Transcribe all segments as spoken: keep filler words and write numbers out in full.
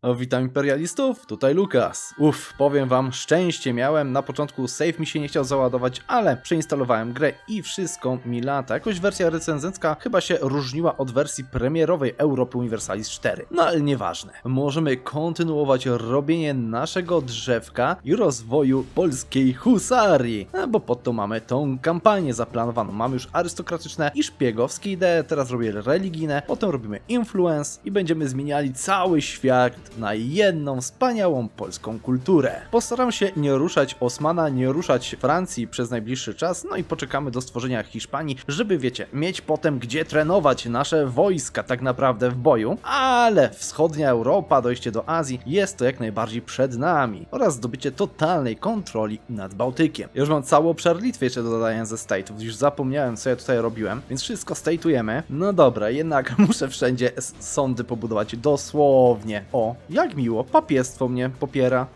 O, witam imperialistów, tutaj Lukas. Uff, powiem wam, szczęście miałem, na początku save mi się nie chciał załadować, ale przeinstalowałem grę i wszystko mi lata. Jakoś wersja recenzencka chyba się różniła od wersji premierowej Europy Universalis cztery. No ale nieważne. Możemy kontynuować robienie naszego drzewka i rozwoju polskiej husarii. No, bo pod to mamy tą kampanię zaplanowaną. Mamy już arystokratyczne i szpiegowskie idee, teraz robię religijne, potem robimy influence i będziemy zmieniali cały świat na jedną wspaniałą polską kulturę. Postaram się nie ruszać Osmana, nie ruszać Francji przez najbliższy czas, no i poczekamy do stworzenia Hiszpanii, żeby, wiecie, mieć potem gdzie trenować nasze wojska tak naprawdę w boju, ale wschodnia Europa, dojście do Azji jest to jak najbardziej przed nami oraz zdobycie totalnej kontroli nad Bałtykiem. Ja już mam cały obszar Litwy jeszcze do dodania ze state'ów, już zapomniałem co ja tutaj robiłem, więc wszystko state'ujemy. No dobra, jednak muszę wszędzie sądy pobudować dosłownie. O, jak miło, papiestwo mnie popiera.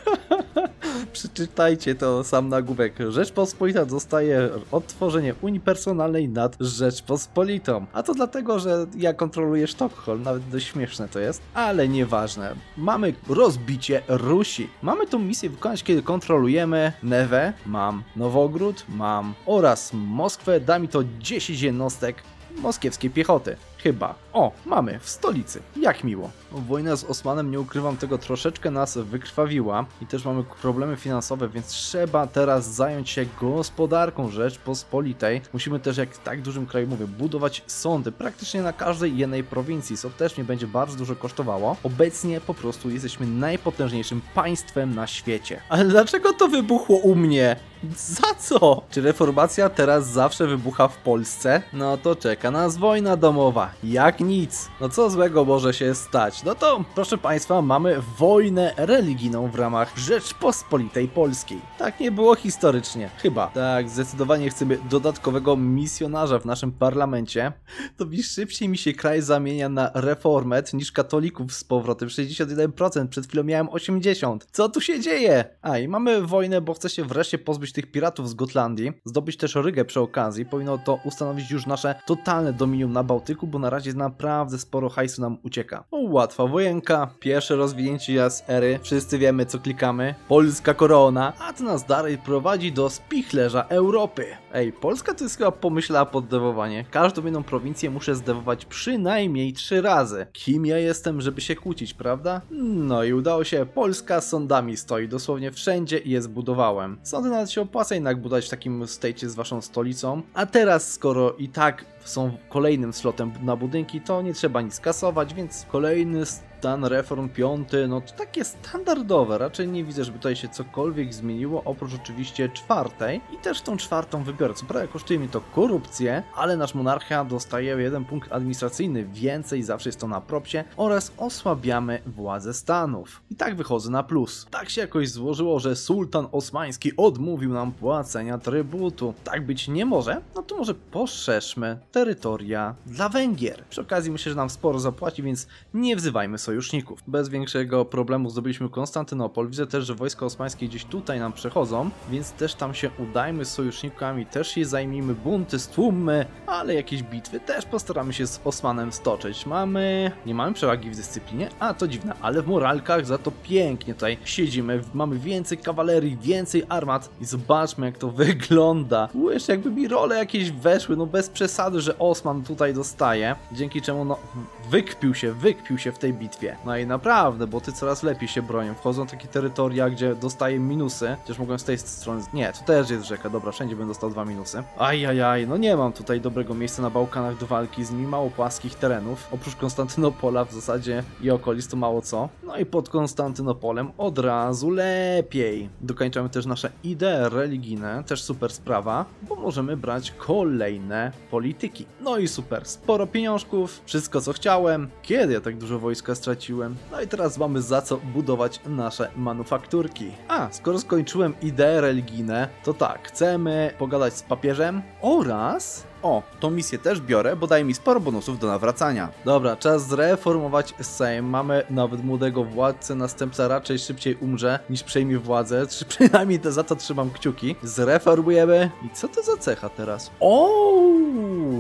Przeczytajcie to sam nagłówek. Rzeczpospolita dostaje odtworzenie Unii Personalnej nad Rzeczpospolitą. A to dlatego, że ja kontroluję Sztokholm, nawet dość śmieszne to jest, ale nieważne. Mamy rozbicie Rusi. Mamy tą misję wykonać, kiedy kontrolujemy Newę, mam Nowogród, mam oraz Moskwę. Da mi to dziesięć jednostek moskiewskiej piechoty. Chyba. O, mamy, w stolicy. Jak miło. Wojna z Osmanem, nie ukrywam, tego troszeczkę nas wykrwawiła i też mamy problemy finansowe, więc trzeba teraz zająć się gospodarką Rzeczpospolitej. Musimy też, jak w tak dużym kraju mówię, budować sądy praktycznie na każdej jednej prowincji, co też mnie będzie bardzo dużo kosztowało. Obecnie po prostu jesteśmy najpotężniejszym państwem na świecie. Ale dlaczego to wybuchło u mnie? Za co? Czy reformacja teraz zawsze wybucha w Polsce? No to czeka nas wojna domowa. Jak nic. No co złego może się stać? No to, proszę państwa, mamy wojnę religijną w ramach Rzeczpospolitej Polskiej. Tak nie było historycznie. Chyba. Tak, zdecydowanie chcemy dodatkowego misjonarza w naszym parlamencie. To mi szybciej mi się kraj zamienia na reformet niż katolików z powrotem. sześćdziesiąt jeden procent, przed chwilą miałem osiemdziesiąt procent. Co tu się dzieje? A i mamy wojnę, bo chce się wreszcie pozbyć tych piratów z Gotlandii, zdobyć też Rygę przy okazji. Powinno to ustanowić już nasze totalne dominium na Bałtyku, bo na razie naprawdę sporo hajsu nam ucieka. O, łatwa wojenka, pierwsze rozwinięcie z ery, wszyscy wiemy co klikamy, polska korona, a to nas dalej prowadzi do spichlerza Europy. Ej, Polska to jest chyba pomyślała poddewowanie. Każdą jedną prowincję muszę zdewować przynajmniej trzy razy. Kim ja jestem, żeby się kłócić, prawda? No i udało się, Polska z sądami stoi dosłownie wszędzie i je zbudowałem. Sądy nawet się opłaca jednak budować w takim stejcie z waszą stolicą, a teraz skoro i tak są kolejnym slotem na budynki, to nie trzeba nic kasować, więc kolejny stan reform piąty, no to takie standardowe, raczej nie widzę, żeby tutaj się cokolwiek zmieniło, oprócz oczywiście czwartej i też tą czwartą wybiorę, co prawda kosztuje mi to korupcję, ale nasz monarcha dostaje jeden punkt administracyjny więcej, zawsze jest to na propsie oraz osłabiamy władzę stanów. I tak wychodzę na plus. Tak się jakoś złożyło, że sultan osmański odmówił nam płacenia trybutu. Tak być nie może, no to może poszerzmy terytoria dla Węgier. Przy okazji myślę, że nam sporo zapłaci, więc nie wzywajmy sojuszników. Bez większego problemu zdobyliśmy Konstantynopol. Widzę też, że wojska osmańskie gdzieś tutaj nam przechodzą, więc też tam się udajmy z sojusznikami, też się zajmijmy, bunty stłummy, ale jakieś bitwy też postaramy się z Osmanem stoczyć. Mamy... nie mamy przewagi w dyscyplinie? A, to dziwne, ale w moralkach za to pięknie tutaj siedzimy. Mamy więcej kawalerii, więcej armat i zobaczmy jak to wygląda. Jeszcze jakby mi role jakieś weszły, no bez przesady, że Osman tutaj dostaje, dzięki czemu no wykpił się, wykpił się w tej bitwie. No i naprawdę, bo ty coraz lepiej się bronią. Wchodzą takie terytoria, gdzie dostaję minusy, chociaż mogłem z tej strony... Nie, tu też jest rzeka, dobra, wszędzie bym dostał dwa minusy. Ajajaj, no nie mam tutaj dobrego miejsca na Bałkanach do walki z nimi, mało płaskich terenów. Oprócz Konstantynopola w zasadzie i okolic to mało co. No i pod Konstantynopolem od razu lepiej. Dokończamy też nasze idee religijne, też super sprawa, bo możemy brać kolejne polityki. No i super, sporo pieniążków, wszystko co chciałem. Kiedy ja tak dużo wojska straciłem? No i teraz mamy za co budować nasze manufakturki. A, skoro skończyłem idee religijne, to tak, chcemy pogadać z papieżem oraz... O, tą misję też biorę, bo daje mi sporo bonusów do nawracania. Dobra, czas zreformować Sejm. Mamy nawet młodego władcę, następca raczej szybciej umrze niż przejmie władzę. Czy przynajmniej to za to trzymam kciuki. Zreformujemy. I co to za cecha teraz? O,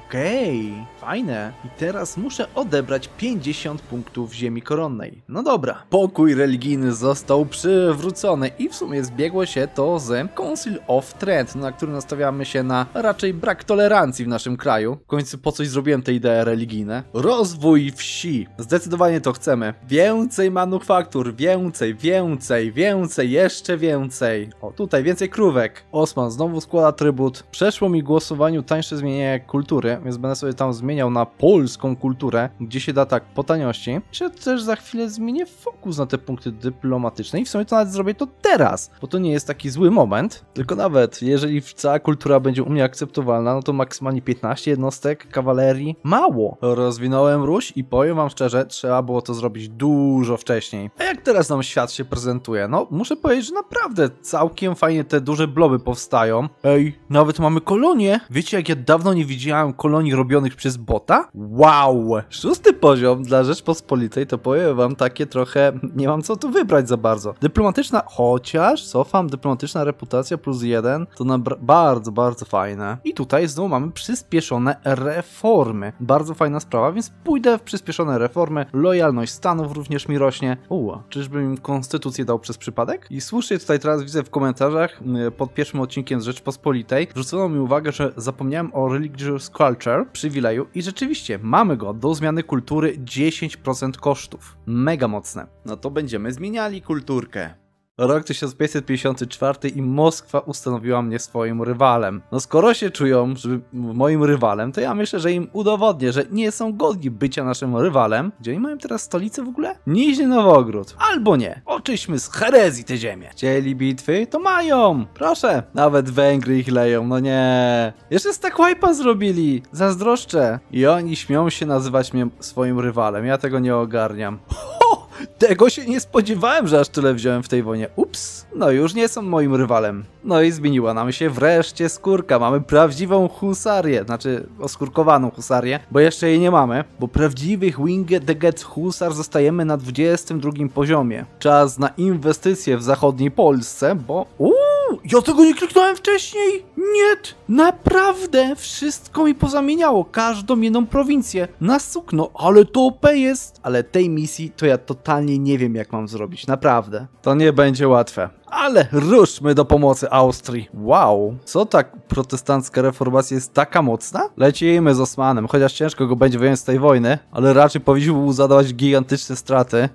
Okej, fajne. I teraz muszę odebrać pięćdziesiąt punktów ziemi koronnej. No dobra. Pokój religijny został przywrócony i w sumie zbiegło się to z Council of Trent, na którym nastawiamy się na raczej brak tolerancji w naszym kraju. W końcu po coś zrobiłem te idee religijne. Rozwój wsi. Zdecydowanie to chcemy. Więcej manufaktur, więcej, więcej, więcej, jeszcze więcej. O, tutaj więcej krówek. Osman znowu składa trybut. Przeszło mi głosowaniu tańsze zmienienie kultury, więc będę sobie tam zmieniał na polską kulturę, gdzie się da tak po taniości. Czy też za chwilę zmienię fokus na te punkty dyplomatyczne i w sumie to nawet zrobię to teraz, bo to nie jest taki zły moment, tylko nawet jeżeli cała kultura będzie u mnie akceptowalna, no to maksymalnie piętnaście jednostek kawalerii. Mało! Rozwinąłem Ruś i powiem wam szczerze, trzeba było to zrobić dużo wcześniej. A jak teraz nam świat się prezentuje? No, muszę powiedzieć, że naprawdę całkiem fajnie te duże bloby powstają. Ej, nawet mamy kolonie! Wiecie, jak ja dawno nie widziałem kolonii robionych przez bota? Wow! Szósty poziom dla Rzeczpospolitej to powiem wam takie trochę, nie mam co tu wybrać za bardzo. Dyplomatyczna, chociaż cofam, dyplomatyczna reputacja plus jeden, to na bardzo, bardzo fajne. I tutaj znowu mamy przyspieszone reformy. Bardzo fajna sprawa, więc pójdę w przyspieszone reformy. Lojalność Stanów również mi rośnie. Uła, czyżbym im konstytucję dał przez przypadek? I słusznie tutaj teraz widzę w komentarzach pod pierwszym odcinkiem z Rzeczpospolitej zwrócono mi uwagę, że zapomniałem o Religious Culture, przywileju i rzeczywiście mamy go do zmiany kultury dziesięć procent kosztów. Mega mocne. No to będziemy zmieniali kulturkę. Rok tysiąc pięćset pięćdziesiąty czwarty i Moskwa ustanowiła mnie swoim rywalem. No skoro się czują że moim rywalem, to ja myślę, że im udowodnię, że nie są godni bycia naszym rywalem. Gdzie oni mają teraz stolicę w ogóle? Niźny Nowogród. Albo nie. Oczyśmy z herezji tę ziemię. Chcieli bitwy? To mają. Proszę. Nawet Węgry ich leją. No nie. Jeszcze z tak wipe'a zrobili. Zazdroszczę. I oni śmią się nazywać mnie swoim rywalem. Ja tego nie ogarniam. Ho! Tego się nie spodziewałem, że aż tyle wziąłem w tej wojnie. Ups, no już nie są moim rywalem. No i zmieniła nam się wreszcie skórka. Mamy prawdziwą husarię, znaczy oskórkowaną husarię, bo jeszcze jej nie mamy, bo prawdziwych Winged Husar zostajemy na dwudziestym drugim poziomie. Czas na inwestycje w zachodniej Polsce, bo... Uuu, ja tego nie kliknąłem wcześniej! Nie, naprawdę wszystko mi pozamieniało, każdą jedną prowincję na sukno, ale to O P jest. Ale tej misji to ja totalnie nie wiem, jak mam zrobić, naprawdę. To nie będzie łatwe. Ale ruszmy do pomocy Austrii. Wow, co tak protestancka reformacja jest taka mocna? Lecimy z Osmanem, chociaż ciężko go będzie wyjąć z tej wojny, ale raczej powinniśmy mu zadawać gigantyczne straty.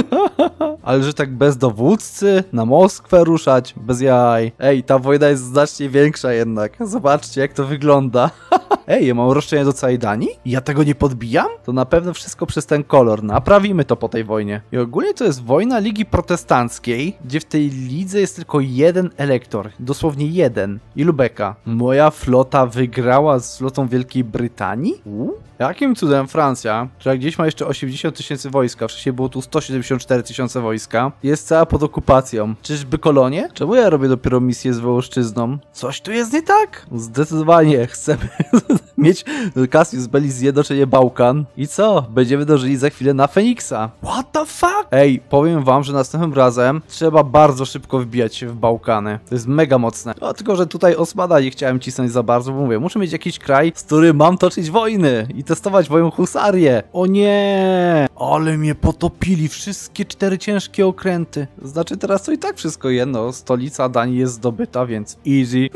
Ale że tak bez dowódcy na Moskwę ruszać, bez jaj. Ej, ta wojna jest znacznie większa jednak. Zobaczcie, jak to wygląda. Ej, ja mam roszczenie do całej Danii? Ja tego nie podbijam? To na pewno wszystko przez ten kolor. Naprawimy to po tej wojnie. I ogólnie to jest wojna Ligi Protestanckiej, gdzie w tej lidze jest tylko jeden elektor. Dosłownie jeden. I Lubeka. Moja flota wygrała z flotą Wielkiej Brytanii? U? Jakim cudem Francja, która gdzieś ma jeszcze osiemdziesiąt tysięcy wojska, wcześniej było tu sto siedemdziesiąt cztery tysiące wojska, jest cała pod okupacją. Czyżby kolonie? Czemu ja robię dopiero misję z Wołoszczyzną? Coś tu jest nie tak? Zdecydowanie chcemy mieć Cassius Belli zjednoczenie Bałkan. I co? Będziemy dążyli za chwilę na Feniksa. What the fuck? Ej, powiem wam, że następnym razem trzeba bardzo szybko wbijać się w Bałkany. To jest mega mocne. No, tylko, że tutaj Osmana nie chciałem cisnąć za bardzo, bo mówię, muszę mieć jakiś kraj, z którym mam toczyć wojny i testować moją husarię. O nie! Ale mnie potopili wszystkie cztery ciężkie okręty. Znaczy teraz to i tak wszystko jedno. Stolica Danii jest zdobyta, więc easy.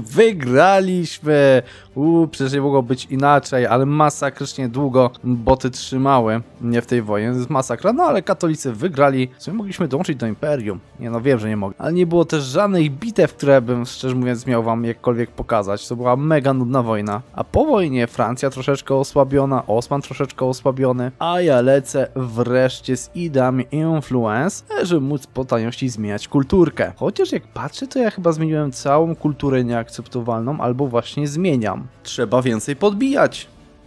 Wygraliśmy! Uuu, przecież nie mogło być inaczej, ale masakrycznie długo boty trzymały mnie w tej wojnie. To jest masakra, no ale katolicy wygrali. W sumie mogliśmy dołączyć do Imperium. Nie no, wiem, że nie mogli. Ale nie było też żadnych bitew, które bym, szczerze mówiąc, miał wam jakkolwiek pokazać. To była mega nudna wojna. A po wojnie Francja troszeczkę osłabiona, Osman troszeczkę osłabiony, a ja lecę wreszcie z ideami influence, żeby móc po taniości zmieniać kulturkę. Chociaż jak patrzę, to ja chyba zmieniłem całą kulturę nieakceptowalną, albo właśnie zmieniam. Trzeba więcej podbijać.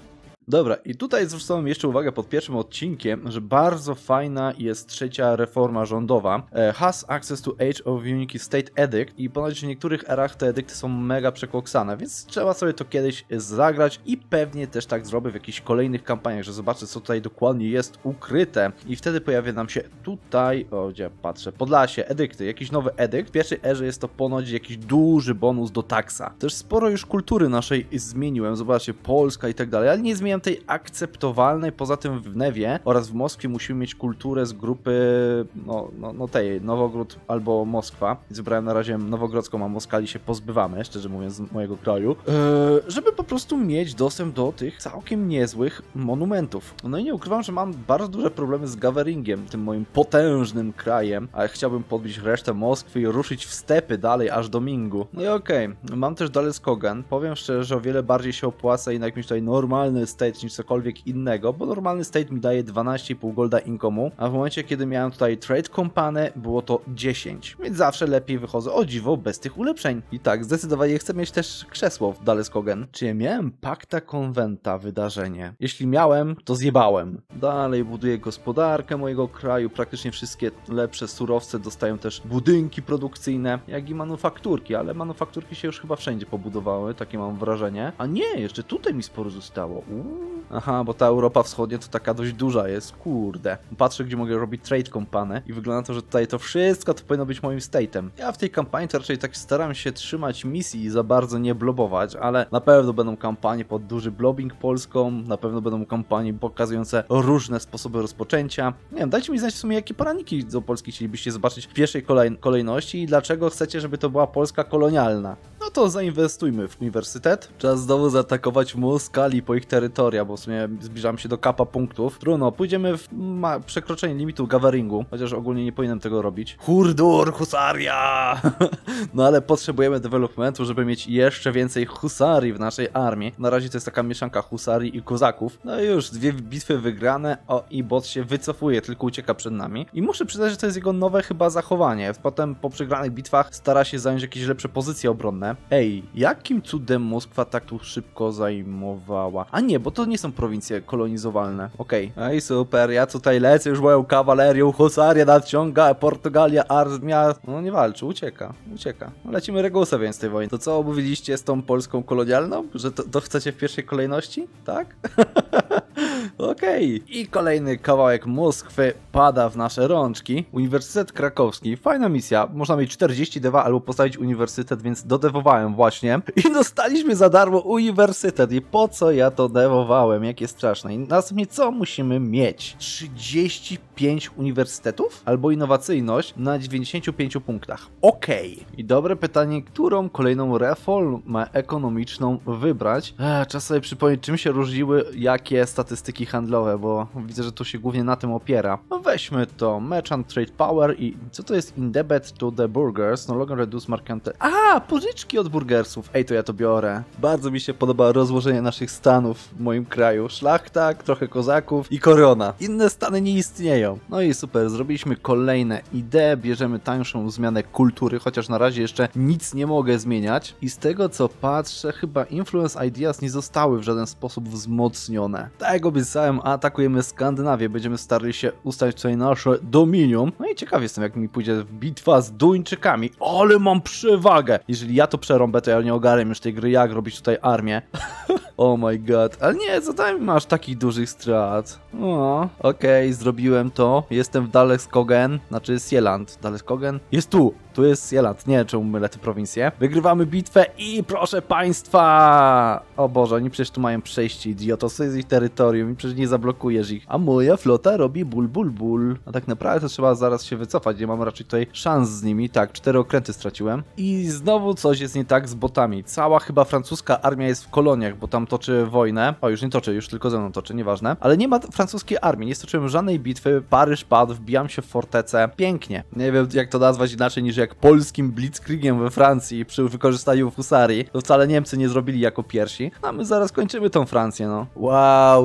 Dobra, i tutaj zwrócono jeszcze uwagę pod pierwszym odcinkiem, że bardzo fajna jest trzecia reforma rządowa. E, has access to Age of Unique State Edict i ponoć w niektórych erach te edykty są mega przekoksane, więc trzeba sobie to kiedyś zagrać i pewnie też tak zrobię w jakichś kolejnych kampaniach, że zobaczę, co tutaj dokładnie jest ukryte i wtedy pojawia nam się tutaj, o gdzie patrzę, Podlasie, edykty, jakiś nowy edykt. W pierwszej erze jest to ponoć jakiś duży bonus do taksa. Też sporo już kultury naszej zmieniłem, zobaczcie, Polska i tak dalej, ale nie zmieniam tej akceptowalnej, poza tym w Newie oraz w Moskwie musimy mieć kulturę z grupy, no, no, no tej, Nowogród albo Moskwa. Wybrałem na razie Nowogrodzką, a Moskali się pozbywamy, szczerze mówiąc, z mojego kraju, eee, żeby po prostu mieć dostęp do tych całkiem niezłych monumentów. No i nie ukrywam, że mam bardzo duże problemy z Gaveringiem, tym moim potężnym krajem, ale chciałbym podbić resztę Moskwy i ruszyć w stepy dalej, aż do Mingu. No i okej, okay. Mam też Daleskogen. Powiem szczerze, że o wiele bardziej się opłaca jednak mieć tutaj normalny state niż cokolwiek innego, bo normalny state mi daje dwanaście i pół golda income'u, a w momencie, kiedy miałem tutaj trade company, było to dziesięć, więc zawsze lepiej wychodzę, o dziwo, bez tych ulepszeń. I tak, zdecydowanie chcę mieć też krzesło w Daleskogen. Czy ja miałem Pacta Conventa wydarzenie? Jeśli miałem, to zjebałem. Dalej buduję gospodarkę mojego kraju, praktycznie wszystkie lepsze surowce dostają też budynki produkcyjne, jak i manufakturki, ale manufakturki się już chyba wszędzie pobudowały, takie mam wrażenie. A nie, jeszcze tutaj mi sporo zostało. Uuu. Aha, bo ta Europa Wschodnia to taka dość duża jest, kurde. Patrzę, gdzie mogę robić trade company i wygląda to, że tutaj to wszystko to powinno być moim state'em. Ja w tej kampanii to raczej tak staram się trzymać misji i za bardzo nie blobować, ale na pewno będą kampanie pod duży blobbing Polską, na pewno będą kampanie pokazujące różne sposoby rozpoczęcia. Nie wiem, dajcie mi znać w sumie, jakie poraniki do Polski chcielibyście zobaczyć w pierwszej kolej kolejności i dlaczego chcecie, żeby to była Polska kolonialna. No to zainwestujmy w uniwersytet. Czas znowu zaatakować Moskali po ich terytoria, bo w sumie zbliżam się do kapa punktów. Trudno, pójdziemy w przekroczenie limitu Gaveringu, chociaż ogólnie nie powinienem tego robić. Hurdur, husaria! No ale potrzebujemy developmentu, żeby mieć jeszcze więcej husarii w naszej armii. Na razie to jest taka mieszanka husarii i kozaków. No i już dwie bitwy wygrane, o i bot się wycofuje, tylko ucieka przed nami. I muszę przyznać, że to jest jego nowe chyba zachowanie. Potem po przegranych bitwach stara się zająć jakieś lepsze pozycje obronne. Ej, jakim cudem Moskwa tak tu szybko zajmowała? A nie, bo to nie są prowincje kolonizowalne. Okej. Okay. Ej, super, ja tutaj lecę już moją kawalerią, husaria nadciąga, Portugalia, armia... No nie walczy, ucieka, ucieka. No, lecimy Regusem więc tej wojny. To co omówiliście z tą Polską kolonialną? Że to, to chcecie w pierwszej kolejności? Tak? Okej. Okay. I kolejny kawałek Moskwy pada w nasze rączki. Uniwersytet Krakowski. Fajna misja. Można mieć czterdzieści dewa albo postawić uniwersytet, więc dodewowałem właśnie. I dostaliśmy za darmo uniwersytet. I po co ja to dewowałem? Jakie straszne. I następnie co musimy mieć? trzydzieści pięć uniwersytetów? Albo innowacyjność na dziewięćdziesięciu pięciu punktach. Okej. Okay. I dobre pytanie, którą kolejną reformę ekonomiczną wybrać? Eee, czas sobie przypomnieć, czym się różniły jakie statystyki handlowe, bo widzę, że to się głównie na tym opiera. No weźmy to. Merchant Trade Power i co to jest in debit to the burgers? No longer reduce markante. A, pożyczki od burgersów. Ej, to ja to biorę. Bardzo mi się podoba rozłożenie naszych stanów w moim kraju. Szlachta, trochę kozaków i korona. Inne stany nie istnieją. No i super, zrobiliśmy kolejne idee, bierzemy tańszą zmianę kultury, chociaż na razie jeszcze nic nie mogę zmieniać. I z tego co patrzę, chyba Influence Ideas nie zostały w żaden sposób wzmocnione. Tak jak obiecałem, atakujemy Skandynawię, będziemy starali się ustalić tutaj nasze dominium. No i ciekaw jestem, jak mi pójdzie bitwa z Duńczykami. Ale mam przewagę! Jeżeli ja to przerąbę, to ja nie ogarnę już tej gry, jak robić tutaj armię. Oh my god. Ale nie, zadałem mi aż takich dużych strat. O, okej, okay, zrobiłem to. Jestem w Daleskogen, znaczy Sieland. Daleskogen? Jest tu! Tu jest Sieland. Nie wiem, czemu mylę te prowincje. Wygrywamy bitwę i proszę państwa! O Boże, oni przecież tu mają przejście, idioto. To jest ich terytorium i przecież nie zablokujesz ich. A moja flota robi ból, ból, ból. A tak naprawdę to trzeba zaraz się wycofać. Nie mam raczej tutaj szans z nimi. Tak, cztery okręty straciłem. I znowu coś jest nie tak z botami. Cała chyba francuska armia jest w koloniach, bo tam toczy wojnę. O, już nie toczy, już tylko ze mną toczy, nieważne. Ale nie ma francuskiej armii. Nie stoczyłem żadnej bitwy. Paryż padł, wbijam się w fortecę. Pięknie. Nie wiem, jak to nazwać inaczej niż jak polskim blitzkriegiem we Francji przy wykorzystaniu husarii. To wcale Niemcy nie zrobili jako pierwsi. A my zaraz kończymy tą Francję, no. Wow, dwadzieścia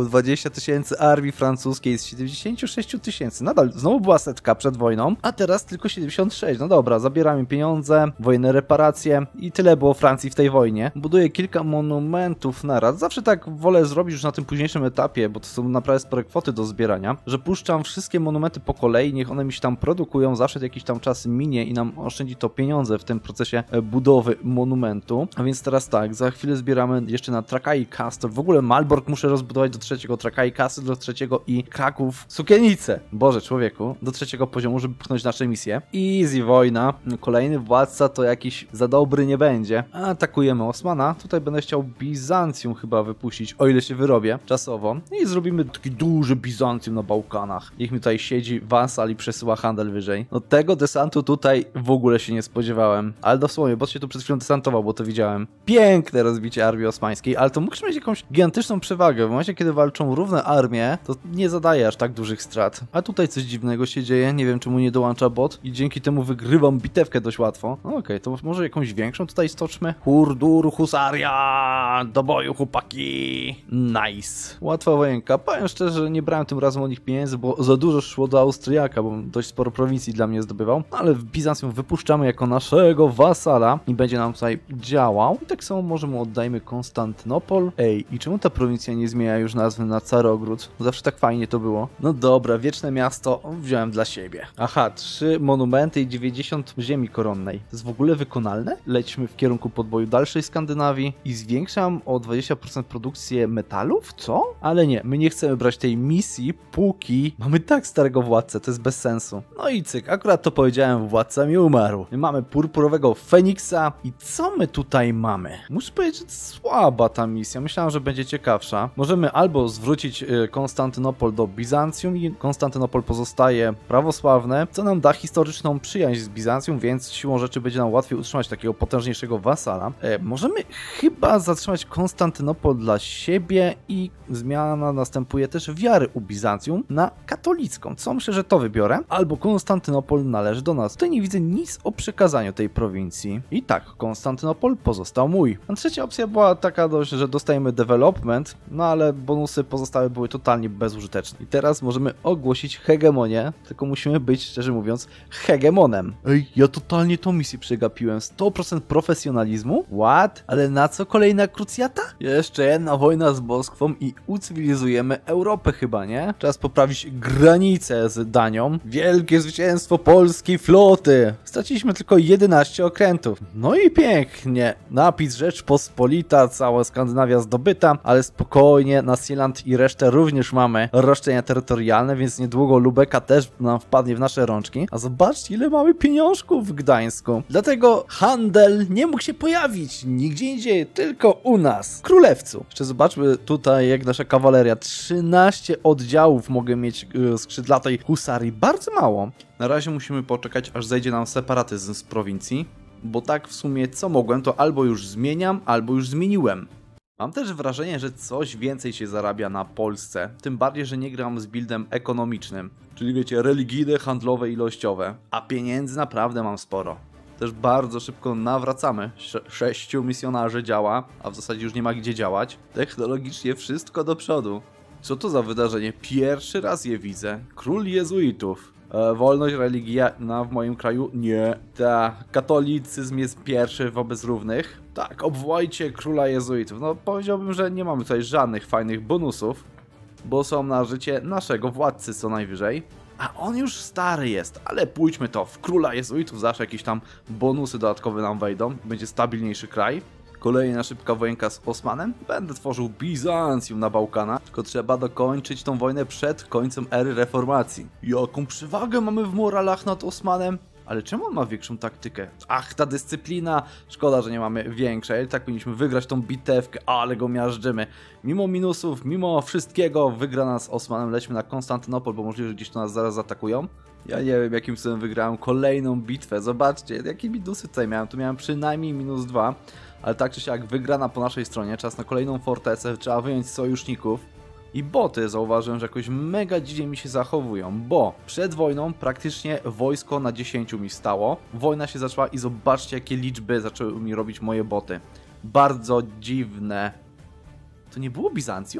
dwadzieścia tysięcy, armii francuskiej z siedemdziesięciu sześciu tysięcy. Nadal znowu była setka przed wojną, a teraz tylko siedemdziesiąt sześć. No dobra, zabieramy pieniądze, wojenne reparacje i tyle było Francji w tej wojnie. Buduję kilka monumentów naraz. Zawsze tak wolę zrobić już na tym późniejszym etapie, bo to są naprawdę spore kwoty do zbierania, że puszczam wszystkie monumenty po kolei, niech one mi się tam produkują, zawsze jakiś tam czas minie i nam oszczędzi to pieniądze w tym procesie budowy monumentu. A więc teraz tak, za chwilę zbieramy jeszcze na Trakai Castle. W ogóle Malbork muszę rozbudować do trzeciego, Trakai Castle do trzeciego i Kraków Sukiennicę. Boże, człowieku, do trzeciego poziomu, żeby pchnąć nasze misje. Easy wojna. Kolejny władca to jakiś za dobry nie będzie. Atakujemy Osmana. Tutaj będę chciał Bizancjum chyba wypuścić, o ile się wyrobię czasowo. I zrobimy taki duży Bizancjum na Bałkanach. Niech mi tutaj siedzi wasal i przesyła handel wyżej. No tego desantu tutaj w ogóle się nie spodziewałem. Ale dosłownie, bo się tu przed chwilą desantował, bo to widziałem. Piękne rozbicie armii osmańskiej, ale to mógł mieć jakąś gigantyczną przewagę. W momencie, kiedy walczą równe armie, to nie zadaje aż tak dużych strat. A tutaj coś dziwnego się dzieje, nie wiem czemu nie dołącza bot i dzięki temu wygrywam bitewkę dość łatwo. No okej, okay, to może jakąś większą tutaj stoczmy? Hurdur, husaria, do boju chłopaki. Nice. Łatwa wojenka. Powiem szczerze, nie brałem tym razem od nich pieniędzy, bo za dużo szło do Austriaka, bo dość sporo prowincji dla mnie zdobywał. Ale w Bizancjum wypuszczamy jako naszego wasala i będzie nam tutaj działał. I tak samo może mu oddajmy Konstantynopol. Ej, i czemu ta prowincja nie zmienia już nazwy na Carogród? Zawsze tak fajnie to było. No dobra, wieczne miasto wziąłem dla siebie. Aha, trzy monumenty i dziewięćdziesiąt ziemi koronnej. To jest w ogóle wykonalne? Lećmy w kierunku podboju dalszej Skandynawii i zwiększam o dwadzieścia procent produkcję metalów? Co? Ale nie, my nie chcemy brać tej misji, póki mamy tak starego władcę, to jest bez sensu. No i cyk, akurat to powiedziałem, władca mi umarł. My mamy purpurowego Feniksa i co my tutaj mamy? Muszę powiedzieć, że słaba ta misja, myślałem, że będzie ciekawsza. Możemy albo zwrócić Konstantynopol do Bizancjum i Konstantynopol pozostaje prawosławne, co nam da historyczną przyjaźń z Bizancjum, więc siłą rzeczy będzie nam łatwiej utrzymać takiego potężniejszego wasala. E, możemy chyba zatrzymać Konstantynopol dla siebie i zmiana następuje też wiary u Bizancjum na katolicką, co myślę, że to wybiorę. Albo Konstantynopol należy do nas. Tutaj nie widzę nic o przekazaniu tej prowincji. I tak, Konstantynopol pozostał mój. A trzecia opcja była taka dość, że dostajemy development, no ale bonusy pozostałe były totalnie bezużyteczne. I teraz możemy ogłosić hegemonię, tylko musimy być, szczerze mówiąc, hegemonem. Ej, ja totalnie tą misję przegapiłem. sto procent profesjonalizmu? What? Ale na co kolejna krucjata? Jeszcze jedna wojna z Moskwą i ucywilizujemy Europę chyba, nie? Czas poprawić granicę z Danią. Wielkie zwycięstwo polskiej floty. Straciliśmy tylko jedenaście okrętów. No i pięknie. Napis Rzeczpospolita, cała Skandynawia zdobyta, ale spokojnie, na Sealand i resztę również mamy roszczenia terytorialne, więc niedługo Lubeka też nam wpadnie w nasze rączki. A zobaczcie, ile mamy pieniążków w Gdańsku. Dlatego handel nie mógł się pojawić nigdzie indziej, tylko u nas, w Królewcu. Jeszcze zobaczmy tutaj, jak nasza kawaleria. trzynaście oddziałów mogę mieć yy, skrzydlatej husarii. Bardzo mało. Na razie musimy poczekać, aż zejdzie nam separatyzm z prowincji, bo tak w sumie co mogłem, to albo już zmieniam, albo już zmieniłem. Mam też wrażenie, że coś więcej się zarabia na Polsce, tym bardziej, że nie gram z buildem ekonomicznym, czyli wiecie, religijne, handlowe, ilościowe, a pieniędzy naprawdę mam sporo. Też bardzo szybko nawracamy, Sze sześciu misjonarzy działa, a w zasadzie już nie ma gdzie działać. Technologicznie wszystko do przodu. Co to za wydarzenie? Pierwszy raz je widzę. Król jezuitów. E, wolność, religia na, w moim kraju? Nie. Ta, katolicyzm jest pierwszy wobec równych. Tak, obwołajcie króla jezuitów. No powiedziałbym, że nie mamy tutaj żadnych fajnych bonusów, bo są na życie naszego władcy co najwyżej. A on już stary jest, ale pójdźmy to, w króla jezuitów zawsze jakieś tam bonusy dodatkowe nam wejdą, będzie stabilniejszy kraj. Kolejna szybka wojenka z Osmanem. Będę tworzył Bizancjum na Bałkanach, tylko trzeba dokończyć tą wojnę przed końcem ery reformacji. Jaką przewagę mamy w moralach nad Osmanem? Ale czemu on ma większą taktykę? Ach, ta dyscyplina! Szkoda, że nie mamy większej. Tak powinniśmy wygrać tą bitewkę, ale go miażdżymy. Mimo minusów, mimo wszystkiego wygra nas Osmanem. Lećmy na Konstantynopol, bo możliwe, że gdzieś tu nas zaraz zaatakują. Ja nie wiem, jakim cudem wygrałem kolejną bitwę. Zobaczcie, jakie minusy tutaj miałem. Tu miałem przynajmniej minus dwa. Ale tak czy siak wygrana po naszej stronie. Czas na kolejną fortecę. Trzeba wyjąć sojuszników. I boty zauważyłem, że jakoś mega dziwnie mi się zachowują, bo przed wojną praktycznie wojsko na dziesięciu mi stało. Wojna się zaczęła i zobaczcie, jakie liczby zaczęły mi robić moje boty. Bardzo dziwne. To nie było Bizancjum?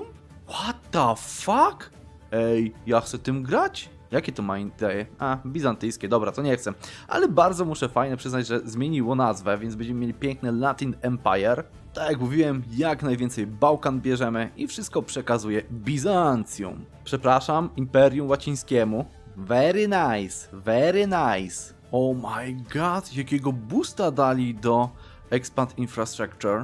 What the fuck? Ej, ja chcę tym grać? Jakie to ma idee? A, bizantyjskie, dobra, to nie chcę. Ale bardzo muszę fajnie przyznać, że zmieniło nazwę, więc będziemy mieli piękne Latin Empire. Tak jak mówiłem, jak najwięcej Bałkan bierzemy i wszystko przekazuje Bizancjum. Przepraszam, Imperium Łacińskiemu. Very nice, very nice. Oh my god, jakiego boosta dali do Expand Infrastructure.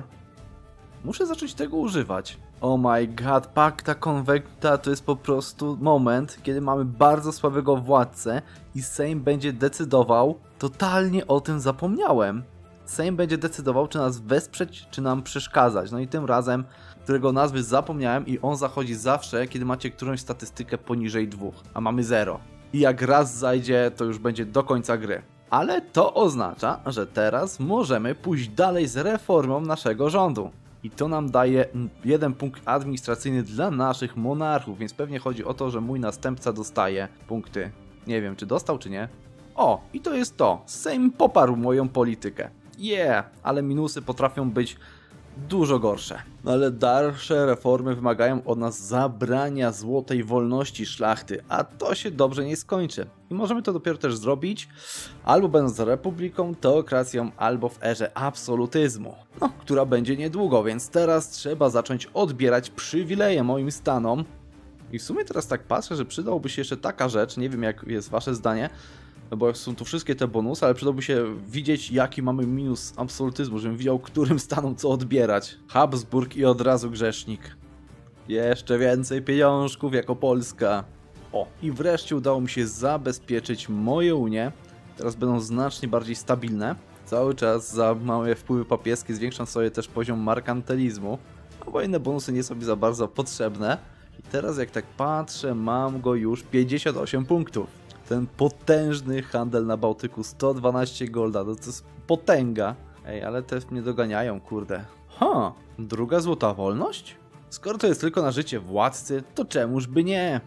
Muszę zacząć tego używać. Oh my god, Pacta Convecta to jest po prostu moment, kiedy mamy bardzo słabego władcę i Sejm będzie decydował, totalnie o tym zapomniałem. Sejm będzie decydował, czy nas wesprzeć, czy nam przeszkadzać. No i tym razem, którego nazwy zapomniałem i on zachodzi zawsze, kiedy macie którąś statystykę poniżej dwóch, a mamy zero. I jak raz zajdzie, to już będzie do końca gry. Ale to oznacza, że teraz możemy pójść dalej z reformą naszego rządu. I to nam daje jeden punkt administracyjny dla naszych monarchów, więc pewnie chodzi o to, że mój następca dostaje punkty. Nie wiem, czy dostał, czy nie. O, i to jest to. Sejm poparł moją politykę. Yeah, ale minusy potrafią być dużo gorsze. No ale dalsze reformy wymagają od nas zabrania złotej wolności szlachty, a to się dobrze nie skończy. I możemy to dopiero też zrobić, albo będąc republiką, teokracją, albo w erze absolutyzmu, no, która będzie niedługo, więc teraz trzeba zacząć odbierać przywileje moim stanom. I w sumie teraz tak patrzę, że przydałoby się jeszcze taka rzecz, nie wiem jak jest wasze zdanie, no bo są tu wszystkie te bonusy, ale przydałoby się widzieć, jaki mamy minus absolutyzmu, żebym widział, którym stanom co odbierać. Habsburg i od razu grzesznik. Jeszcze więcej pieniążków jako Polska. O, i wreszcie udało mi się zabezpieczyć moje unie. Teraz będą znacznie bardziej stabilne. Cały czas za małe wpływy papieskie zwiększam sobie też poziom merkantylizmu, no bo inne bonusy nie są mi za bardzo potrzebne. I teraz jak tak patrzę, mam go już pięćdziesiąt osiem punktów. Ten potężny handel na Bałtyku, sto dwanaście golda, to, to jest potęga. Ej, ale te mnie doganiają, kurde. Ha, druga złota wolność? Skoro to jest tylko na życie władcy, to czemuż by nie?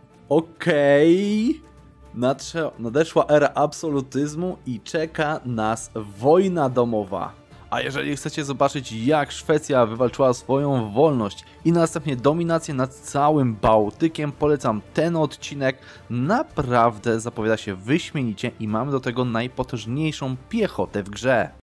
Okej. Okay. Nadeszła era absolutyzmu i czeka nas wojna domowa. A jeżeli chcecie zobaczyć, jak Szwecja wywalczyła swoją wolność i następnie dominację nad całym Bałtykiem, polecam ten odcinek. Naprawdę zapowiada się wyśmienicie i mamy do tego najpotężniejszą piechotę w grze.